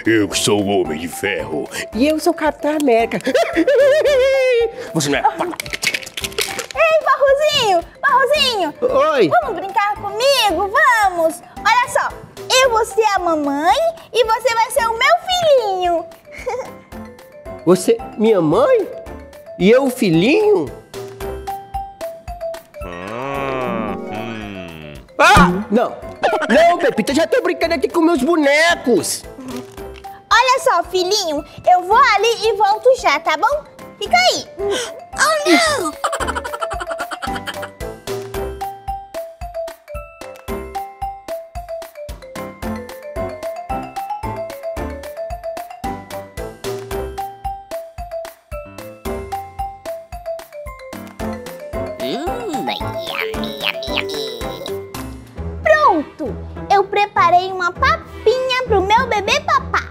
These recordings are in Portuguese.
Eu que sou o Homem de Ferro. E eu sou o Capitão América. Você não é... Ei, Barrozinho! Barrozinho! Oi! Vamos brincar comigo? Vamos! Olha só, eu vou ser a mamãe e você vai ser o meu filhinho. Você, minha mãe? E eu, o filhinho? Ah! Não! Não, Pepita, já tô brincando aqui com meus bonecos! Olha só, filhinho, eu vou ali e volto já, tá bom? Fica aí. Oh, não! Pronto! Eu preparei uma papinha pro meu bebê papá.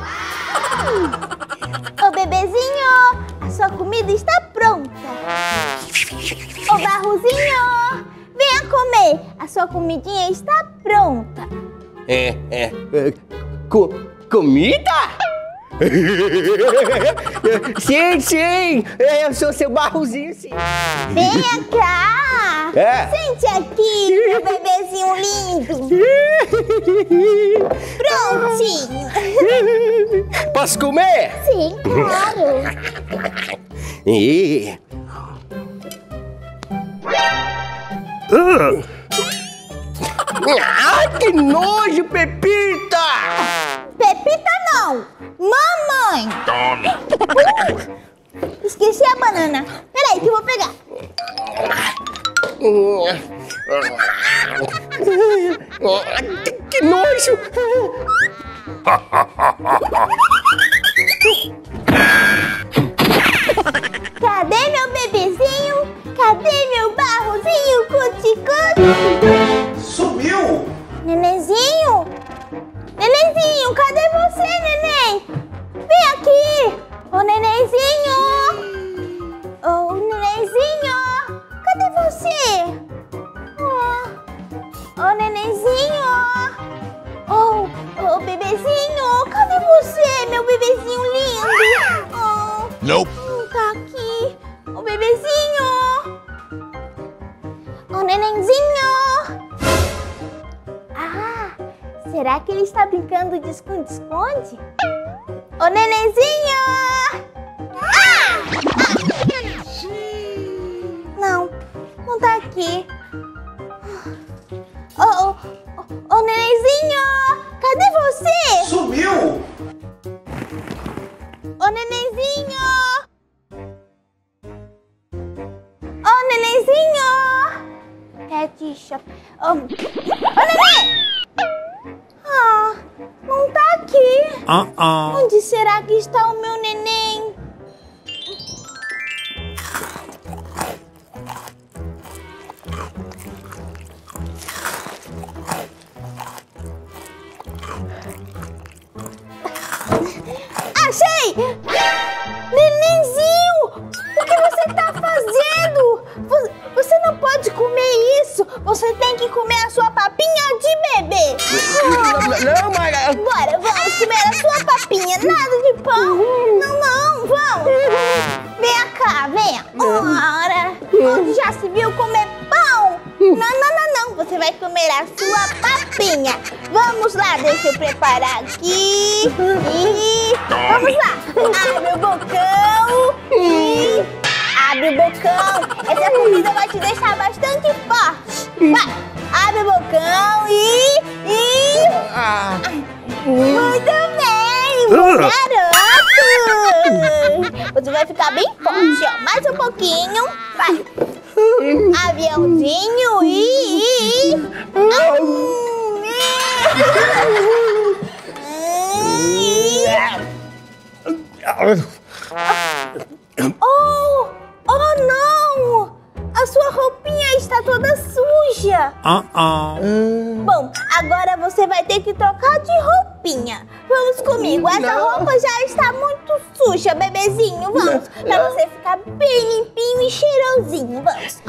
Ô bebezinho, a sua comida está pronta. Ô Barrozinho, venha comer. A sua comidinha está pronta. Comida? Sim, eu sou seu Barrozinho, sim. Venha cá. Sente aqui, meu bebezinho lindo. Prontinho. Posso comer? Sim, claro. Que nojo, Pepita! Pepita não, mamãe. Tome! Esqueci a banana. Peraí que eu vou pegar. Que nojo! Cadê meu bebezinho? Cadê meu Barrozinho cuti-cuti? Sumiu! Nenenzinho? Nenenzinho, cadê você, neném? Vem aqui! Ô, nenenzinho! Ô, nenenzinho! Cadê você? Ô, nenenzinho! Ô, bebezinho! Cadê você, meu bebezinho lindo? Nope. Não tá aqui. Ô, bebezinho! Ô, nenenzinho! Ah, será que ele está brincando de esconde-esconde? Ô, nenenzinho! Não, não tá aqui. Ô, nenenzinho! Cadê você? Sumiu! Ô, nenenzinho! Ô, nenenzinho! Pet shop. Ô, neném! Ah, não tá aqui. Onde será que está o meu neném? Achei! Nenenzinho! O que você tá fazendo? Você não pode comer isso! Você tem que comer a sua papinha de bebê! Não, mas... Bora, vamos comer a sua papinha! Nada de pão! Não, vamos! Venha cá, venha! Ora! Onde já se viu comer pão? Não! Você vai comer a sua papinha! Vamos lá, deixa eu preparar aqui! E... vamos lá! Abre o bocão! E... abre o bocão! Essa comida vai te deixar bastante forte! Vai! Abre o bocão e... muito bem! Bom garoto! Você vai ficar bem forte, ó! Mais um pouquinho! Vai! Aviãozinho e... Oh não! A sua roupinha está toda suja! Bom, agora você vai ter que trocar de roupinha. Vamos comigo, essa roupa já está muito suja, bebezinho. Vamos, pra você ficar bem limpinho e cheirosinho. Vamos,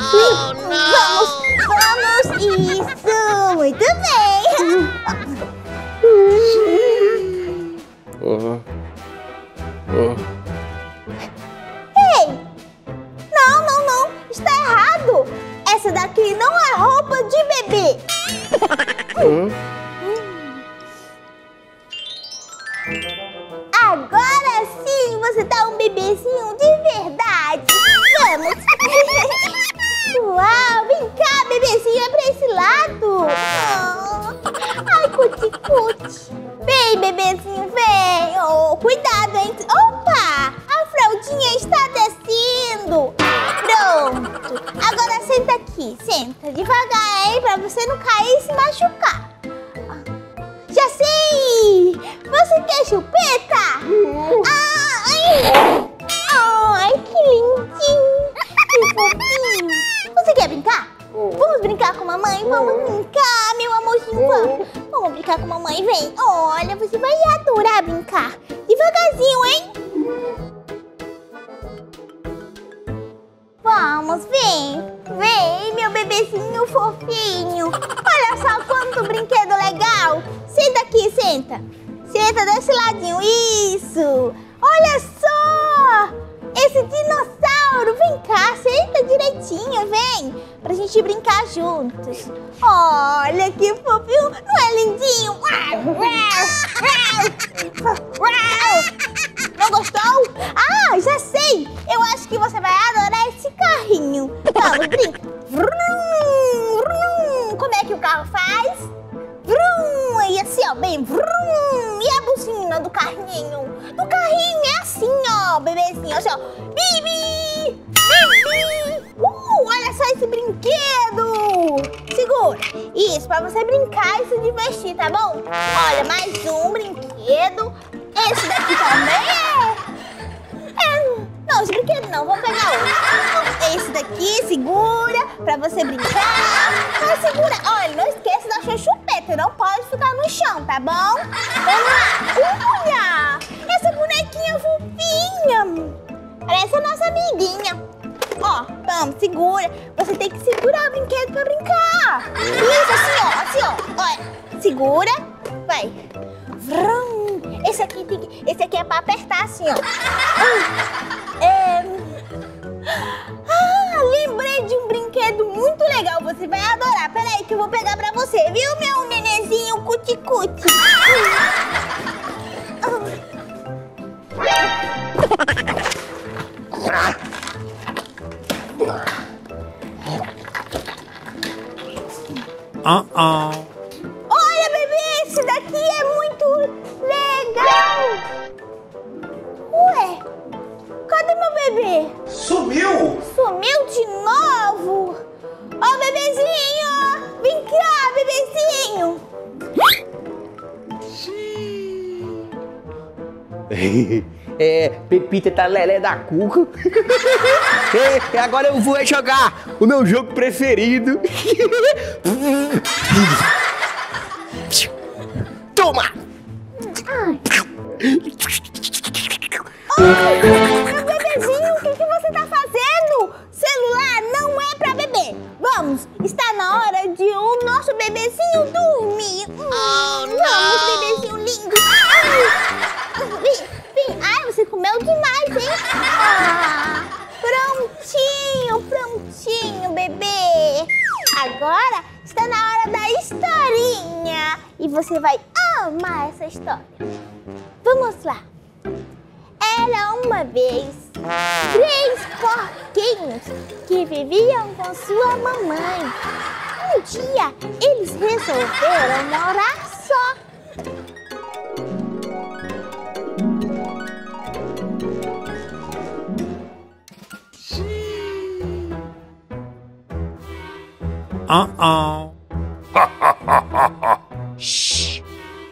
vamos, isso, muito bem. bebezinho de verdade. Vamos. Uau, vem cá, bebezinho, é pra esse lado. Ai, cuti-cuti. Vem, bebezinho, vem. Oh, cuidado, hein? Opa, a fraldinha está descendo. Pronto. Agora senta aqui, senta devagar, hein? Pra você não cair e se machucar. Já sei! Você quer chupeta? Ai, que lindinho! Que fofinho! Você quer brincar? Vamos brincar com a mamãe? Vamos brincar, meu amorzinho, vamos! Vamos brincar com a mamãe, vem! Olha, você vai adorar brincar! Devagarzinho, hein? Vamos, vem! Vem, meu bebezinho fofinho! Olha só quanto brinquedo legal! Senta aqui, senta! Senta desse ladinho, isso! Olha só! Esse dinossauro! Vem cá, senta direitinho, vem! Pra gente brincar juntos! Olha que fofinho! Não é lindinho? Não gostou? Ah, já sei! Eu acho que você vai adorar esse carrinho! Vamos, brinca! Vrum, vrum. Como é que o carro faz? Vrum, e assim, ó, bem, vrum, e a buzina do carrinho? Do carrinho é assim, ó, bebezinho, assim, ó, bibi, bibi, olha só esse brinquedo, segura, isso, pra você brincar e se divertir, tá bom? Olha, mais um brinquedo, esse daqui também não, esse brinquedo não, vamos pegar outro. Esse daqui, segura, pra você brincar. Mas segura, olha, não esqueça da sua chupeta, não pode ficar no chão, tá bom? Vamos lá. Olha, essa bonequinha fofinha. Parece a nossa amiguinha. Ó, vamos, segura. Você tem que segurar o brinquedo pra brincar. Isso, assim, ó, olha, segura, vai. Vrum. Esse aqui é pra apertar assim, ó. Lembrei de um brinquedo muito legal. Você vai adorar. Peraí que eu vou pegar pra você, viu, meu nenenzinho cuti-cuti? Olha, bebê, esse daqui é muito legal. Ué, cadê meu bebê? Sumiu! Sumiu de novo? Ó, bebezinho! Vem cá, bebezinho! Pepita tá lelé da cuca. Agora eu vou jogar o meu jogo preferido. Toma! Meu bebezinho, o que você tá fazendo? Celular não é pra bebê. Vamos, está na hora de o nosso bebezinho dormir. Vamos, bebezinho lindo. Ai, você comeu demais, hein? Prontinho, bebê. Agora está na hora da historinha. E você vai amar essa história. Vamos lá. Era uma vez 3 porquinhos que viviam com sua mamãe. Um dia, eles resolveram morar só. Shh.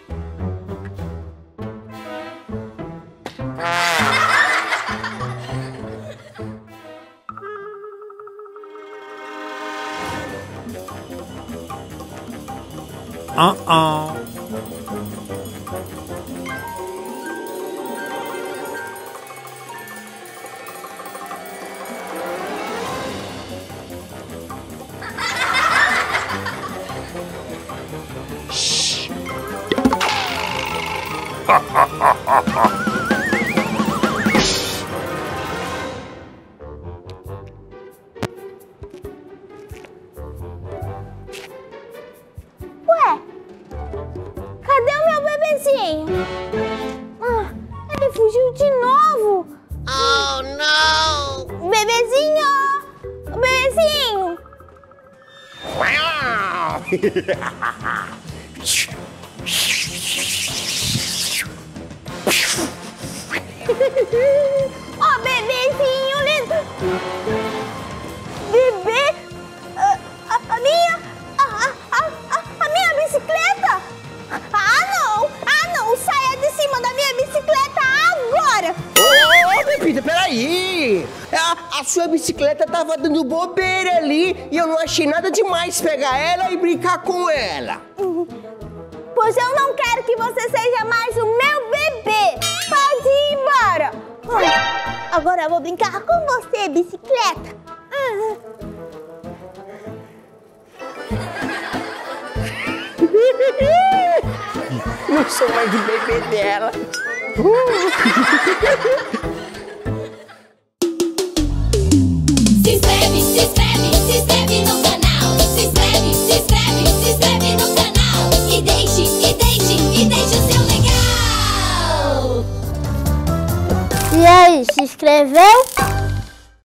Ué, cadê o meu bebezinho? Ele fugiu de novo. bebezinho! Bebezinho! Ó, bebezinho lindo! Bebê! A minha bicicleta! Ah, não! Saia de cima da minha bicicleta agora! Ô, Pepita, peraí! A sua bicicleta tava dando bobeira ali e eu não achei nada demais pegar ela e brincar com ela. Pois eu não quero que você seja mais o meu bebê! Pode ir embora! Agora eu vou brincar com você, bicicleta! Não sou mais o bebê dela. Se inscreve no canal. Se inscreve no canal. E deixe o seu legal. E aí, se inscreveu?